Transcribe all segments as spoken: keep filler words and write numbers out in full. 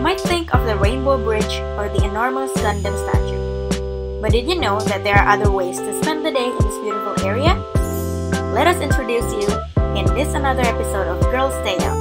might think of the Rainbow Bridge or the enormous Gundam statue. But did you know that there are other ways to spend the day in this beautiful area? Let us introduce you in this another episode of Girls Day Out.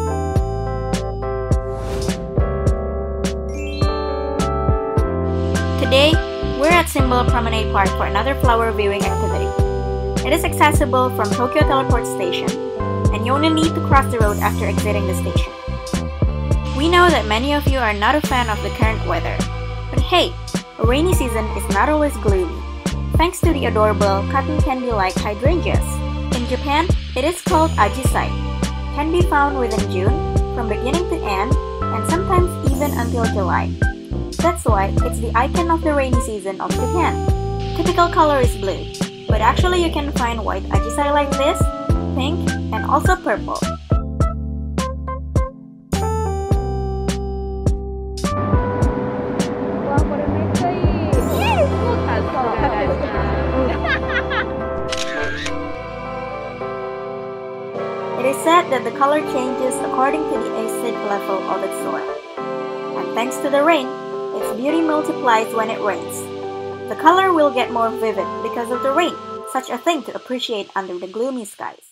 Today, we're at Symbol Promenade Park for another flower viewing activity. It is accessible from Tokyo Teleport Station, and you only need to cross the road after exiting the station. We know that many of you are not a fan of the current weather, but hey, a rainy season is not always gloomy, thanks to the adorable cotton candy-like hydrangeas. In Japan, it is called ajisai. Can be found within June, from beginning to end, and sometimes even until July. That's why it's the icon of the rainy season of Japan. Typical color is blue, but actually you can find white ajisai like this, pink, and also purple. It is said that the color changes according to the acid level of its soil. And thanks to the rain, its beauty multiplies when it rains. The color will get more vivid because of the rain, such a thing to appreciate under the gloomy skies.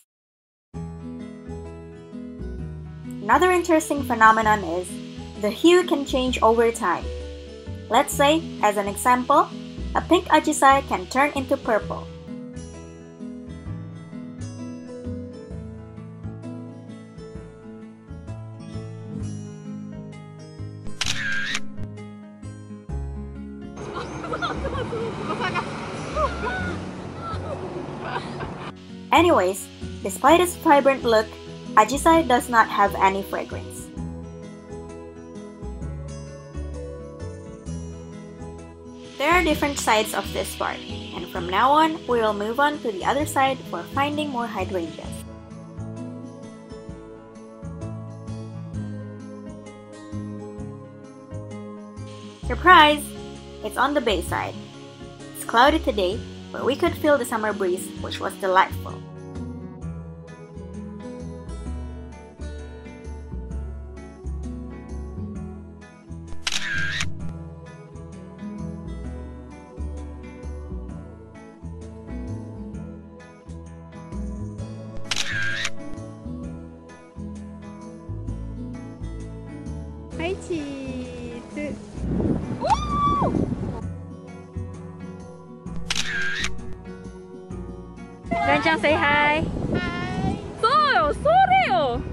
Another interesting phenomenon is the hue can change over time. Let's say, as an example, a pink ajisai can turn into purple. Anyways, despite its vibrant look, ajisai does not have any fragrance. There are different sides of this park, and from now on, we will move on to the other side for finding more hydrangeas. Surprise! It's on the bay side. It's cloudy today, but we could feel the summer breeze, which was delightful. Hi, cheese! Ren-chan, say hi! Hi! So, so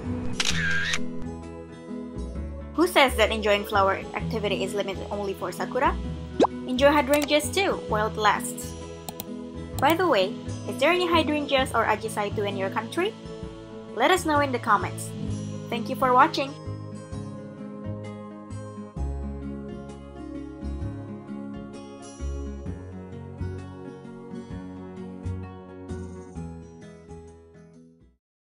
Who says that enjoying flower activity is limited only for sakura? Enjoy hydrangeas too, while it lasts. By the way, is there any hydrangeas or ajisai too in your country? Let us know in the comments. Thank you for watching!